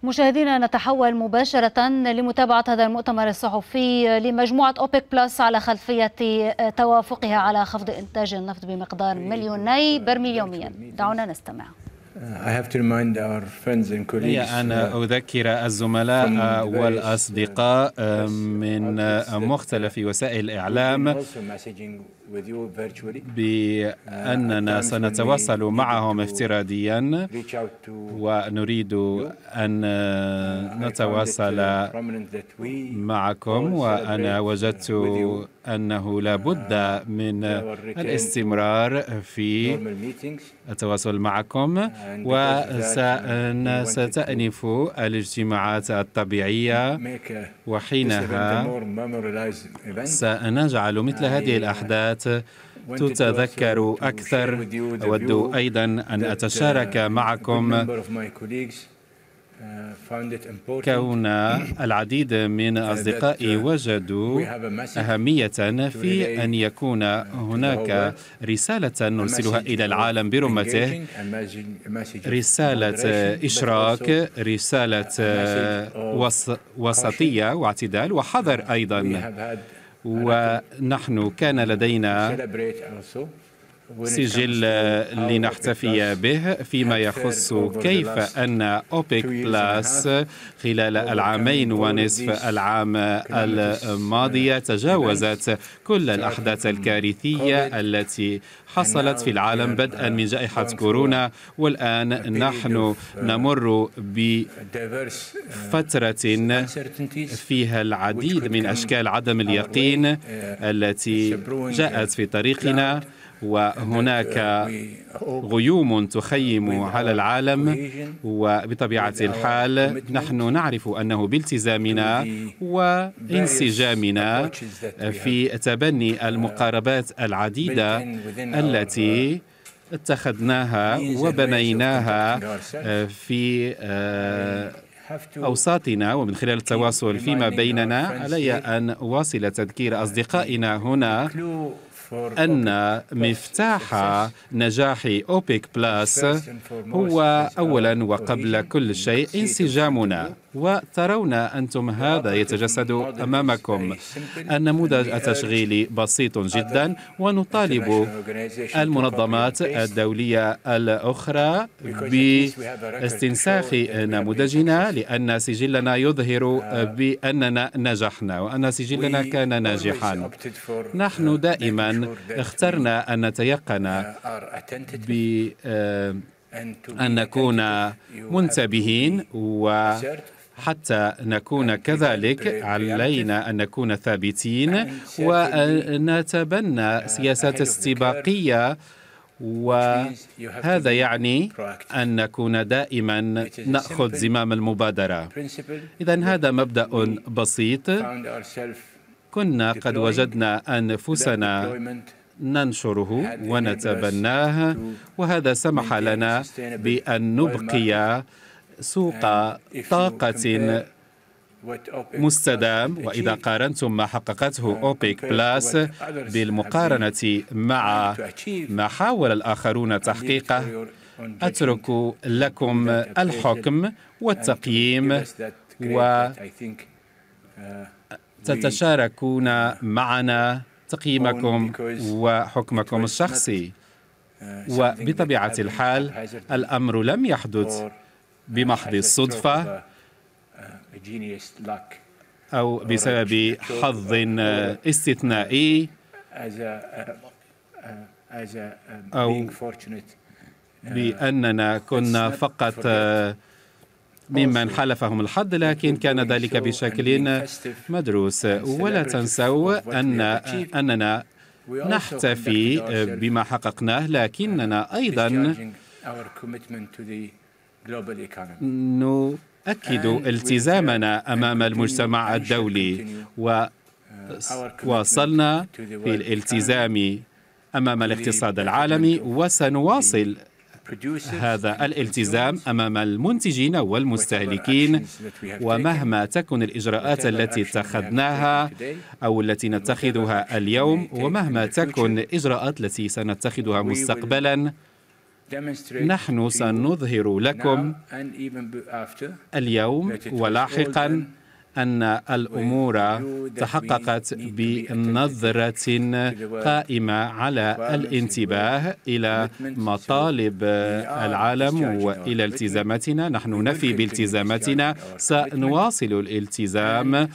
مشاهدينا، نتحول مباشرة لمتابعة هذا المؤتمر الصحفي لمجموعة أوبك بلس على خلفية توافقها على خفض إنتاج النفط بمقدار 2,000,000 برميل يوميا. دعونا نستمع. هي أن أذكر الزملاء والأصدقاء من مختلف وسائل الإعلام بأننا سنتواصل معهم افتراضيا، ونريد أن نتواصل معكم. وأنا وجدت أنه لا بد من الاستمرار في التواصل معكم، وستأنف الاجتماعات الطبيعية، وحينها سنجعل مثل هذه الأحداث تتذكر أكثر. أود أيضا أن أتشارك معكم كون العديد من أصدقائي وجدوا أهمية في أن يكون هناك رسالة نرسلها إلى العالم برمته، رسالة إشراك، رسالة وسطية واعتدال وحذر أيضا. ونحن كان لدينا سجل لنحتفي به فيما يخص كيف أن أوبك بلس خلال العامين ونصف العام الماضية تجاوزت كل الأحداث الكارثية التي حصلت في العالم بدءا من جائحة كورونا. والآن نحن نمر بفترة فيها العديد من أشكال عدم اليقين التي جاءت في طريقنا، وهناك غيوم تخيم على العالم. وبطبيعة الحال نحن نعرف أنه بالتزامنا وانسجامنا في تبني المقاربات العديدة التي اتخذناها وبنيناها في أوساطنا ومن خلال التواصل فيما بيننا، علي أن أواصل تذكير أصدقائنا هنا أن مفتاح نجاح أوبك بلس هو أولا وقبل كل شيء انسجامنا. وترون أنتم هذا يتجسد أمامكم. النموذج التشغيلي بسيط جدا، ونطالب المنظمات الدولية الأخرى باستنساخ نموذجنا، لأن سجلنا يظهر بأننا نجحنا وأن سجلنا كان ناجحا. نحن دائما اخترنا أن نتيقن بأن نكون منتبهين، وحتى نكون كذلك علينا أن نكون ثابتين ونتبنى سياسات استباقية. وهذا يعني أن نكون دائما نأخذ زمام المبادرة. إذن هذا مبدأ بسيط كنا قد وجدنا أنفسنا ننشره ونتبناه، وهذا سمح لنا بأن نبقي سوق طاقة مستدام. وإذا قارنتم ما حققته أوبك بلس بالمقارنة مع ما حاول الآخرون تحقيقه، أترك لكم الحكم والتقييم، وتتشاركون معنا تقييمكم وحكمكم الشخصي. وبطبيعة الحال الأمر لم يحدث بمحض الصدفة أو بسبب حظ استثنائي أو بأننا كنا فقط ممن حلفهم الحظ، لكن كان ذلك بشكل مدروس. ولا تنسوا أننا نحتفي بما حققناه، لكننا أيضا نؤكد التزامنا أمام المجتمع الدولي، وواصلنا في الالتزام أمام الاقتصاد العالمي، وسنواصل هذا الالتزام أمام المنتجين والمستهلكين. ومهما تكن الإجراءات التي اتخذناها أو التي نتخذها اليوم، ومهما تكن الإجراءات التي سنتخذها مستقبلا، نحن سنظهر لكم اليوم ولاحقا أن الأمور تحققت بنظرة قائمة على الانتباه إلى مطالب العالم وإلى التزاماتنا. نحن نفي بالتزاماتنا، سنواصل الالتزام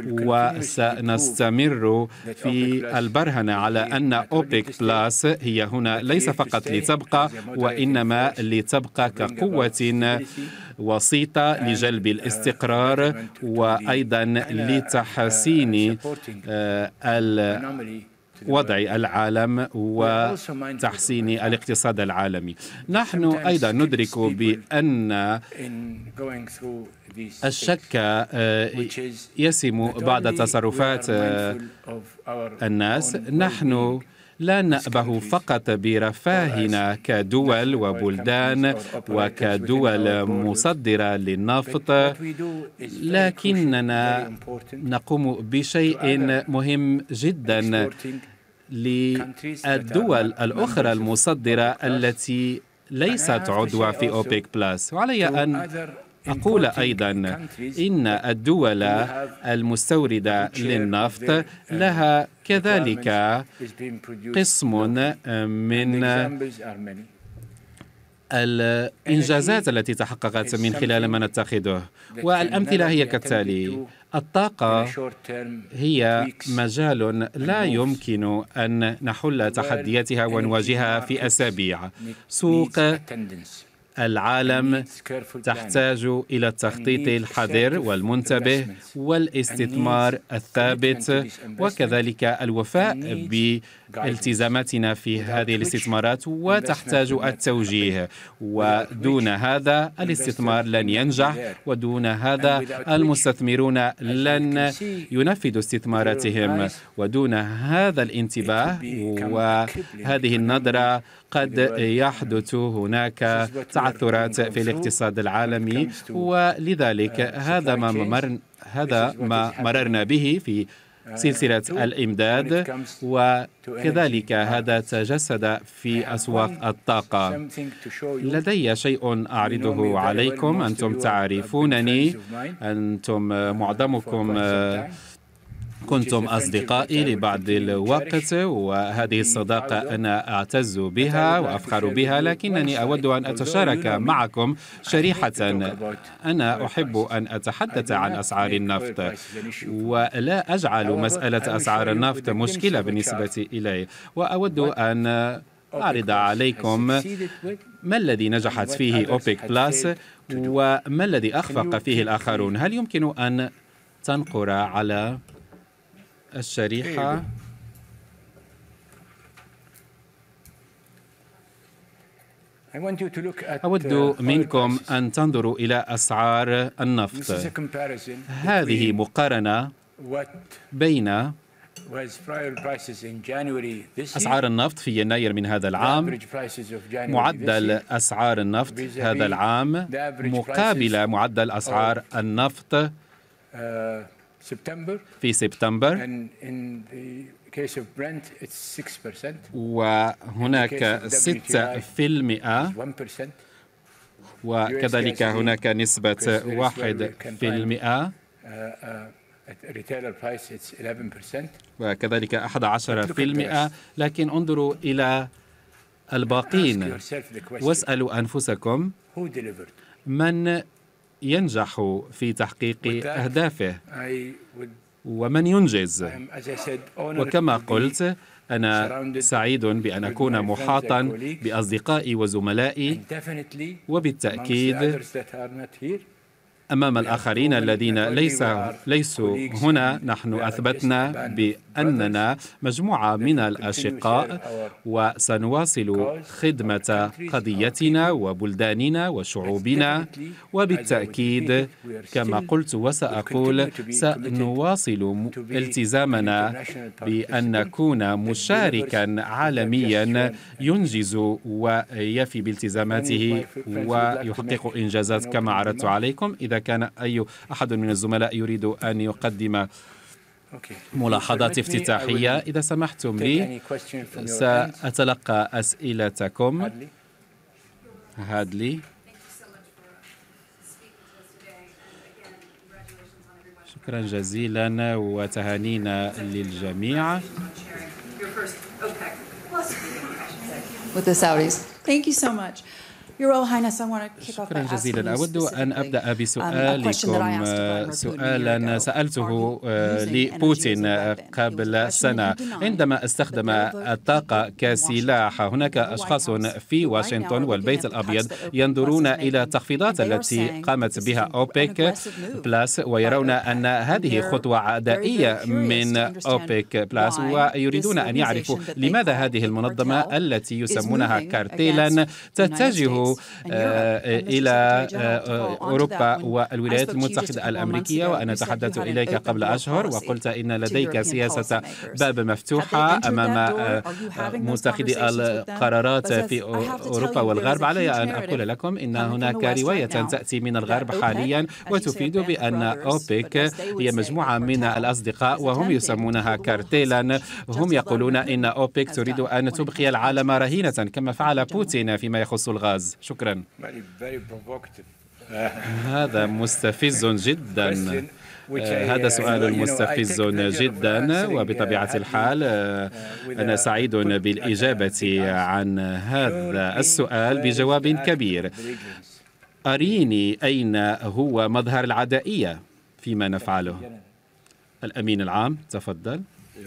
وسنستمر في البرهنة على أن أوبك بلاس هي هنا ليس فقط لتبقى، وإنما لتبقى كقوة وسيطة لجلب الاستقرار وأيضا لتحسين وضع العالم وتحسين الاقتصاد العالمي. نحن أيضا ندرك بأن الشك يسم بعض تصرفات الناس. نحن لا نأبه فقط برفاهنا كدول وبلدان وكدول مصدرة للنفط، لكننا نقوم بشيء مهم جدا للدول الأخرى المصدرة التي ليست عضوة في أوبك بلاس. وعلي أن أقول أيضا إن الدول المستوردة للنفط لها كذلك قسم من الإنجازات التي تحققت من خلال ما نتخذه، والأمثلة هي كالتالي: الطاقة هي مجال لا يمكن أن نحل تحدياتها ونواجهها في أسابيع. سوق العالم تحتاج إلى التخطيط الحذر والمنتبه والاستثمار الثابت، وكذلك الوفاء بالتزاماتنا في هذه الاستثمارات، وتحتاج التوجيه. ودون هذا الاستثمار لن ينجح، ودون هذا المستثمرون لن ينفذوا استثماراتهم. ودون هذا الانتباه وهذه النظرة قد يحدث هناك تعثرات في الاقتصاد العالمي. ولذلك هذا ما مررنا به في سلسلة الإمداد، وكذلك هذا تجسد في أسواق الطاقة. لدي شيء أعرضه عليكم. أنتم تعرفونني، أنتم معظمكم كنتم أصدقائي لبعض الوقت، وهذه الصداقة أنا أعتز بها وأفخر بها، لكنني أود أن أتشارك معكم شريحة. أنا أحب أن أتحدث عن أسعار النفط، ولا أجعل مسألة أسعار النفط مشكلة بالنسبة إلي، وأود أن أعرض عليكم ما الذي نجحت فيه أوبك بلاس وما الذي أخفق فيه الآخرون. هل يمكن أن تنقر على الشريحة؟ أود منكم أن تنظروا إلى أسعار النفط. هذه مقارنة بين أسعار النفط في يناير من هذا العام، معدل أسعار النفط هذا العام مقابل معدل أسعار النفط في سبتمبر، وهناك 6%، وكذلك هناك نسبة 1%، وكذلك 11%. لكن انظروا إلى الباقين واسألوا أنفسكم من ينجح في تحقيق أهدافه ومن ينجز. وكما قلت، أنا سعيد بأن أكون محاطا بأصدقائي وزملائي، وبالتأكيد أمام الآخرين الذين ليسوا هنا نحن أثبتنا بأننا مجموعة من الأشقاء، وسنواصل خدمة قضيتنا وبلداننا وشعوبنا. وبالتأكيد كما قلت وسأقول، سنواصل التزامنا بأن نكون مشاركا عالميا ينجز ويفي بالتزاماته ويحقق إنجازات كما عرضت عليكم. إذا كان أي أحد من الزملاء يريد أن يقدم ملاحظات افتتاحية، إذا سمحتم لي سأتلقى أسئلتكم. هادلي. شكرا جزيلا وتهانينا للجميع. With the Saudis. Thank you so much. Your Royal Highness, I want to kick off by شكرا جزيلا. أود أن أبدأ بسؤالكم، سؤالا سألته لبوتين قبل سنة عندما استخدم الطاقة كسلاح. هناك أشخاص في واشنطن والبيت الأبيض ينظرون إلى التخفيضات التي قامت بها أوبك بلاس ويرون أن هذه خطوة عدائية من أوبك بلاس، ويريدون أن يعرفوا لماذا هذه المنظمة التي يسمونها كارتيلا تتجه إلى أوروبا والولايات المتحدة الأمريكية. وأنا تحدثت إليك قبل أشهر وقلت إن لديك سياسة باب مفتوحة أمام متخذي القرارات في أوروبا والغرب. علي أن أقول لكم إن هناك رواية تأتي من الغرب حاليا وتفيد بأن أوبك هي مجموعة من الأصدقاء وهم يسمونها كارتيلا. هم يقولون إن أوبك تريد أن تبقي العالم رهينة كما فعل بوتين فيما يخص الغاز. شكرا. هذا مستفز جدا. هذا سؤال مستفز جدا، وبطبيعة الحال أنا سعيد بالإجابة عن هذا السؤال بجواب كبير. أريني أين هو مظهر العدائية فيما نفعله. الأمين العام تفضل.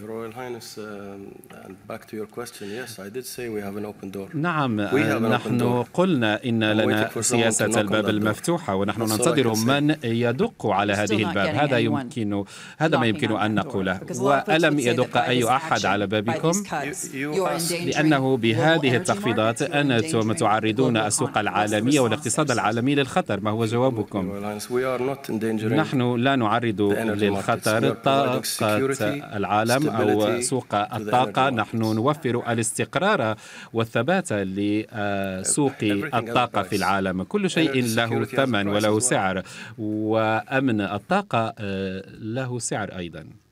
نعم، نحن قلنا إن لنا سياسة الباب المفتوحة ونحن ننتظر من يدق على هذه الباب. هذا ما يمكن أن نقوله. وألم يدق أي أحد على بابكم؟ لأنه بهذه التخفيضات أنتم تعرضون السوق العالمية والاقتصاد العالمي للخطر. ما هو جوابكم؟ نحن لا نعرض للخطر طاقة العالم أو سوق الطاقة. نحن نوفر الاستقرار والثبات لسوق الطاقة في العالم. كل شيء له ثمن وله سعر، وأمن الطاقة له سعر أيضا.